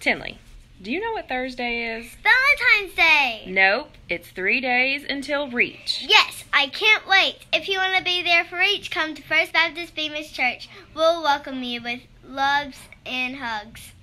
Tinley, do you know what Thursday is? Valentine's Day! Nope, it's 3 days until Reach. Yes, I can't wait. If you want to be there for Reach, come to First Baptist Bemis Church. We'll welcome you with loves and hugs.